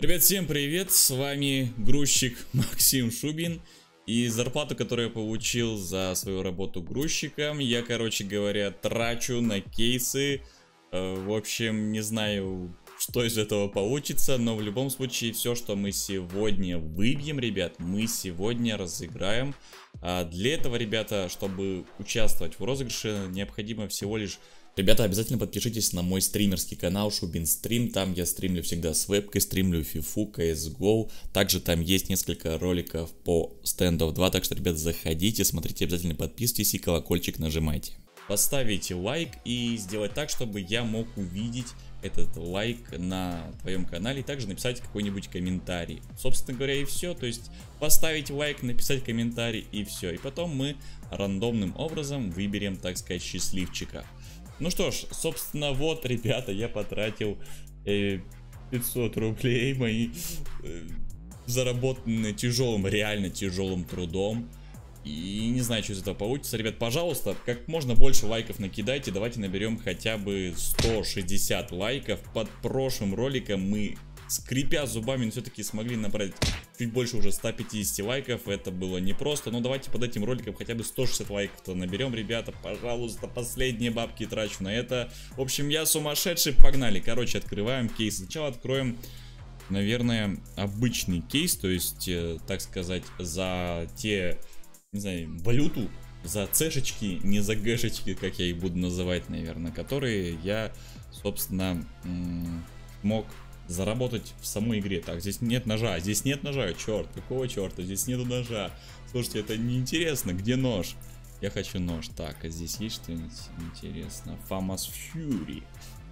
Ребят, всем привет, с вами грузчик Максим Шубин. И зарплату, которую я получил за свою работу грузчиком, я, короче говоря, трачу на кейсы. В общем, не знаю, что из этого получится, но в любом случае, все, что мы сегодня выбьем, ребят, мы сегодня разыграем. Для этого, ребята, чтобы участвовать в розыгрыше, необходимо всего лишь... Ребята, обязательно подпишитесь на мой стримерский канал Шубин Стрим. Там я стримлю всегда с вебкой, стримлю FIFA, CSGO. Также там есть несколько роликов по Standoff 2. Так что, ребят, заходите, смотрите, обязательно подписывайтесь и колокольчик нажимайте. Поставите лайк и сделать так, чтобы я мог увидеть этот лайк на твоем канале. И также написать какой-нибудь комментарий. Собственно говоря, и все. То есть поставить лайк, написать комментарий и все. И потом мы рандомным образом выберем, так сказать, счастливчика. Ну что ж, собственно, вот, ребята, я потратил 500 рублей мои, заработанные тяжелым, реально тяжелым трудом. И не знаю, что из этого получится. Ребят, пожалуйста, как можно больше лайков накидайте. Давайте наберем хотя бы 160 лайков. Под прошлым роликом мы, скрипя зубами, но все-таки смогли набрать чуть больше уже 150 лайков. Это было непросто. Но давайте под этим роликом хотя бы 160 лайков-то наберем, ребята. Пожалуйста, последние бабки трачу на это. В общем, я сумасшедший. Погнали. Короче, открываем кейс. Сначала откроем, наверное, обычный кейс. То есть, так сказать, за те... не знаю, валюту, за цешечки, не за гэшечки, как я их буду называть, наверное, которые я, собственно, мог заработать в самой игре. Так, здесь нет ножа, черт, какого черта, здесь нету ножа. Слушайте, это неинтересно, где нож? Я хочу нож. Так, а здесь есть что-нибудь интересное? Famous Fury.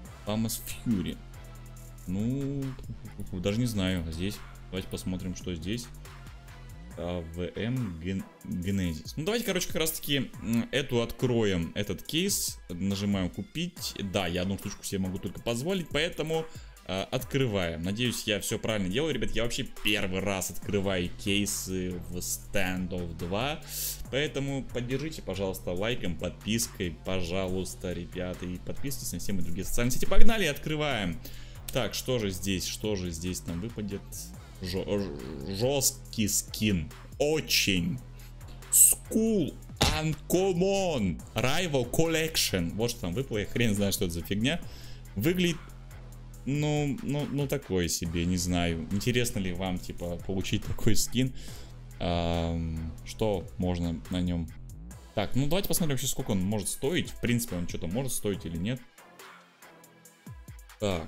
Ну, даже не знаю, а здесь, давайте посмотрим, что здесь. ВМ Генезис. Ну давайте, короче, как раз таки эту откроем, этот кейс. Нажимаем купить. Да, я одну штучку себе могу только позволить, поэтому открываем. Надеюсь, я все правильно делаю, ребят. Я вообще первый раз открываю кейсы в Standoff 2. Поэтому поддержите, пожалуйста, лайком, подпиской, пожалуйста, ребята. И подписывайтесь на все мои другие социальные сети. Погнали, открываем. Так, что же здесь нам выпадет? Жесткий скин. Очень. School Uncommon Rival Collection. Вот что там выпало. Я хрен знаю, что это за фигня. Выглядит, ну такое себе, не знаю. Интересно ли вам, типа, получить такой скин? Что можно на нем? Так, ну давайте посмотрим вообще, сколько он может стоить. В принципе, он что-то может стоить или нет. Так.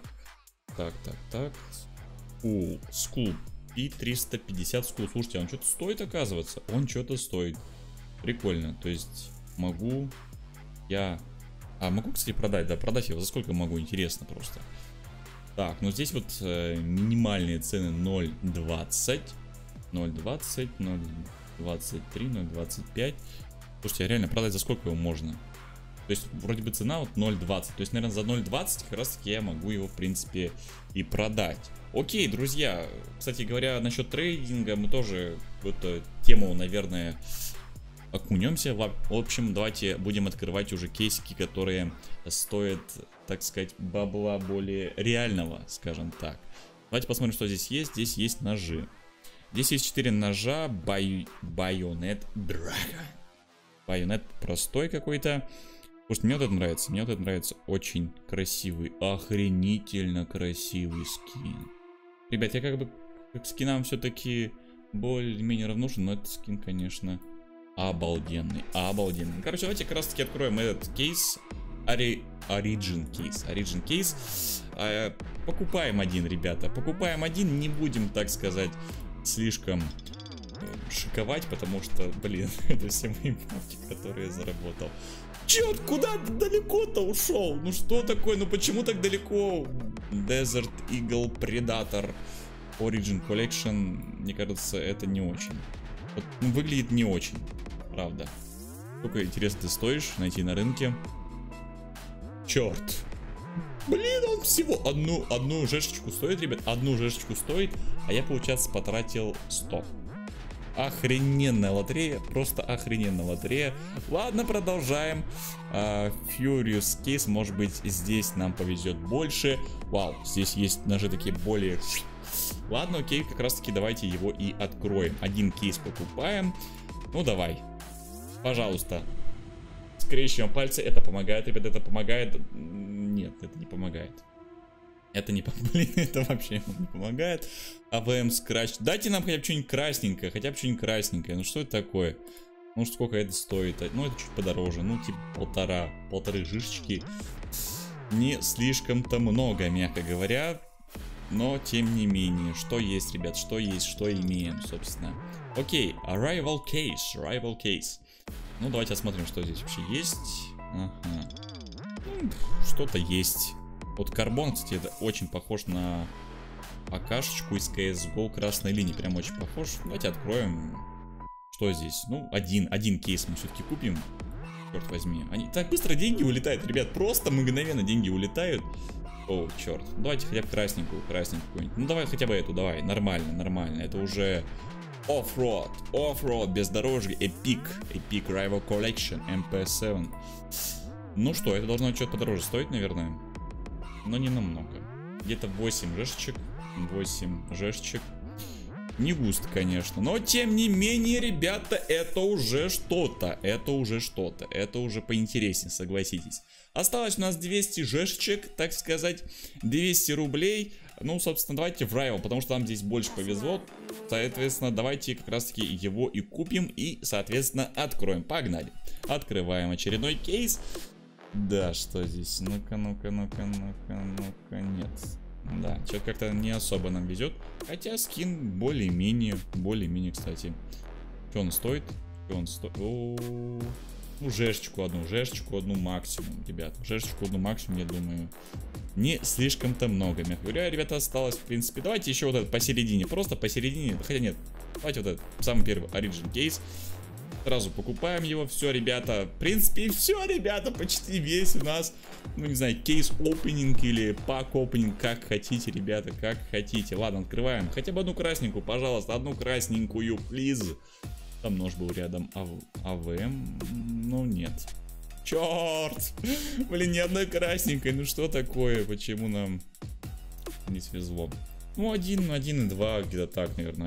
School и 350 School. Слушайте, он что-то стоит, оказывается. Он что-то стоит. Прикольно. То есть могу я... могу, кстати, продать. Да, продать его за сколько могу. Интересно просто. Так, ну здесь вот минимальные цены 0.20. 0.20, 0.23, 0.25. Слушайте, а реально продать за сколько его можно? То есть вроде бы цена вот 0.20. То есть, наверное, за 0.20 как раз таки я могу его, в принципе, и продать. Окей, друзья. Кстати говоря, насчет трейдинга мы тоже в эту тему, наверное, окунемся. В общем, давайте будем открывать уже кейсики, которые стоят, так сказать, бабла более реального, скажем так. Давайте посмотрим, что здесь есть. Здесь есть ножи. Здесь есть 4 ножа. Байонет Драга. Байонет простой какой-то. Слушайте, мне вот это нравится, очень красивый, охренительно красивый скин. Ребят, я как бы к скинам все-таки более-менее равнодушен, но этот скин, конечно, обалденный. Короче, давайте как раз таки откроем этот кейс, Origin кейс. Покупаем один, ребята, не будем, так сказать, слишком шиковать, потому что, блин, это все мои бабки, которые я заработал. Черт, куда далеко-то ушел? Ну что такое? Ну почему так далеко? Desert Eagle Predator Origin Collection. Мне кажется, это не очень. Вот, ну, выглядит не очень, правда. Сколько, интересно, ты стоишь найти на рынке? Черт. Блин, он всего одну жешечку стоит, ребят. Одну жешечку стоит, а я, получается, потратил 100. Охрененная лотерея, просто охрененная лотерея. Ладно, продолжаем. Furious Case, может быть, здесь нам повезет больше. Вау, здесь есть ножи такие более Ладно, окей, как раз таки давайте его и откроем. Один кейс покупаем. Ну, давай. Пожалуйста. Скрещиваем пальцы. Это помогает, ребят, это помогает. Нет, это не помогает. Это не помогает. Блин, это вообще не помогает. АВМ скрач. Дайте нам хотя бы что-нибудь красненькое. Хотя бы что-нибудь красненькое. Ну, что это такое? Ну, сколько это стоит? Ну, это чуть подороже. Ну, типа полторы жишечки. Не слишком-то много, мягко говоря. Но, тем не менее. Что есть, ребят? Что есть, что имеем, собственно. Окей, Arrival Case. Ну, давайте осмотрим, что здесь вообще есть. Ага. Ну, что-то есть. Вот карбон, кстати, это очень похож на АКшечку из CSGO красной линии. Прям очень похож. Давайте откроем. Что здесь? Ну, один кейс мы все-таки купим. Черт возьми. Они так быстро деньги улетают, ребят. Просто мгновенно деньги улетают. О, черт. Давайте хотя бы красненькую какую-нибудь. Ну, давай хотя бы эту, давай. Нормально. Это уже оффроад, бездорожье, Epic Rival Collection, MP7. Ну что, это должно что-то подороже стоить, наверное. Но не намного. Где-то 8 жешечек. Не густо, конечно. Но, тем не менее, ребята, это уже что-то. Это уже поинтереснее, согласитесь. Осталось у нас 200 жешечек, так сказать. 200 рублей. Ну, собственно, давайте в Rival, потому что нам здесь больше повезло. Соответственно, давайте как раз-таки его и купим. И, соответственно, откроем. Погнали. Открываем очередной кейс. Да, что здесь? Ну-ка, нет. Да, что-то как-то не особо нам везет. Хотя скин более-менее, кстати. Что он стоит? Ну, жешечку одну максимум, ребят. Жешечку одну максимум, я думаю, не слишком-то много. Мягко говоря, ребята, осталось, в принципе. Давайте еще вот этот посередине. Просто посередине. Хотя нет. Давайте вот этот самый первый Origin кейс. Сразу покупаем его. Все, ребята. В принципе, все, ребята. Почти весь у нас. Ну, не знаю, кейс опенинг или пак опенинг. Как хотите, ребята. Как хотите. Ладно, открываем. Хотя бы одну красненькую, пожалуйста. Одну красненькую, плиз. Там нож был рядом. АВМ. Ну, нет. Черт. Блин, ни одной красненькой. Ну, что такое? Почему нам не свезло? Ну, 1 и 2. Где-то так, наверное.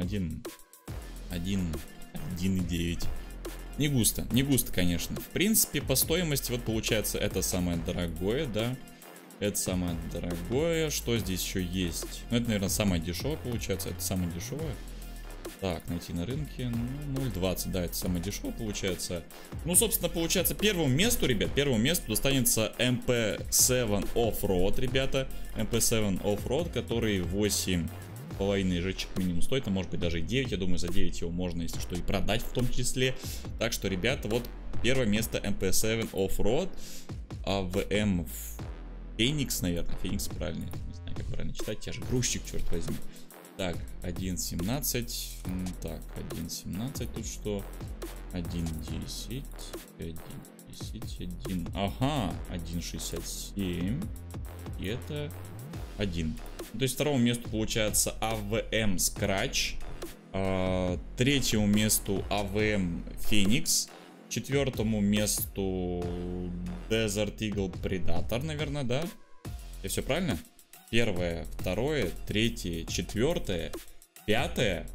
1,9. Не густо, конечно. В принципе, по стоимости, вот получается, это самое дорогое, да. Это самое дорогое. Что здесь еще есть? Ну, это, наверное, самое дешевое получается. Это самое дешевое. Так, найти на рынке. Ну, 0,20, да, это самое дешевое получается. Ну, собственно, получается, первому месту, ребят, достанется MP7 Offroad, ребята. MP7 Offroad, который 8,5 жечек минимум стоит, а может быть даже и 9. Я думаю, за 9 его можно, если что, и продать в том числе. Так что, ребята, вот первое место MP7 Offroad. AVM Phoenix, наверное. Phoenix правильно. Не знаю, как правильно читать. Я же грузчик, черт возьми. Так, 1.17. Так, 1.17 тут что? 1.10. 1.10. 1. Ага, 1.67. И это 1. То есть второму месту получается AVM Scratch. Третьему месту AVM Phoenix. Четвертому месту Desert Eagle Predator, наверное, да? Я все правильно? Первое, второе, третье, четвертое, пятое.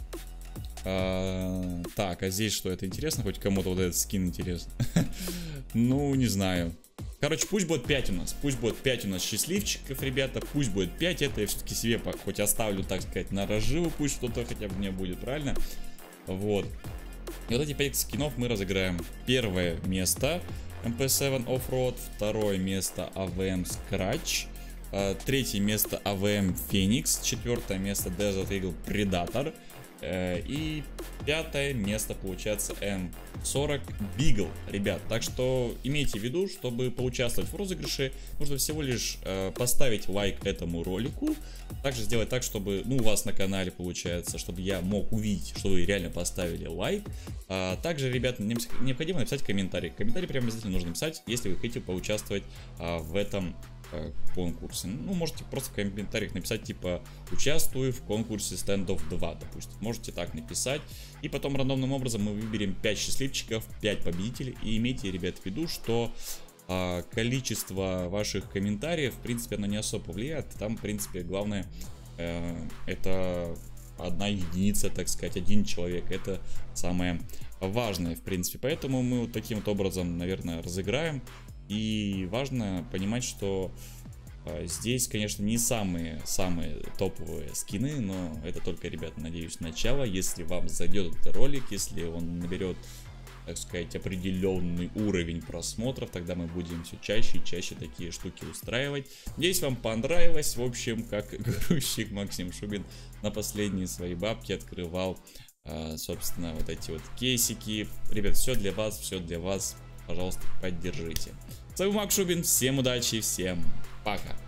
Так, а здесь что? Это интересно? Хоть кому-то вот этот скин интересен? Ну, не знаю. Короче, пусть будет 5 у нас. Пусть будет 5 у нас счастливчиков, ребята. Пусть будет 5. Это я все-таки себе хоть оставлю, так сказать, на разживу. Пусть что-то хотя бы мне будет, правильно? Вот. И вот эти 5 скинов мы разыграем. Первое место MP7 Offroad. Второе место AVM Scratch. Третье место AVM Phoenix. Четвертое место Desert Eagle Predator. И пятое место получается M40 Beagle, ребят. Так что имейте в виду, чтобы поучаствовать в розыгрыше, нужно всего лишь поставить лайк этому ролику. Также сделать так, чтобы, ну, у вас на канале получается, чтобы я мог увидеть, что вы реально поставили лайк. Также, ребят, необходимо написать комментарий. Комментарий прямо обязательно нужно написать, если вы хотите поучаствовать в этом конкурсе. Ну, можете просто в комментариях написать, типа, участвую в конкурсе Standoff 2, допустим. Можете так написать. И потом рандомным образом мы выберем 5 счастливчиков, 5 победителей. И имейте, ребят, в виду, что количество ваших комментариев, в принципе, оно не особо влияет. Там, в принципе, главное Это одна единица, так сказать, один человек. Это самое важное, в принципе. Поэтому мы вот таким вот образом, наверное, разыграем. И важно понимать, что здесь, конечно, не самые топовые скины, но это только, ребят, надеюсь, начало. Если вам зайдет этот ролик, если он наберет, так сказать, определенный уровень просмотров, тогда мы будем все чаще и чаще такие штуки устраивать. Надеюсь, вам понравилось. В общем, как грузчик Максим Шубин на последние свои бабки открывал, собственно, вот эти вот кейсики. Ребят, все для вас, все для вас. Пожалуйста, поддержите. С вами Макс Шубин. Всем удачи, всем пока.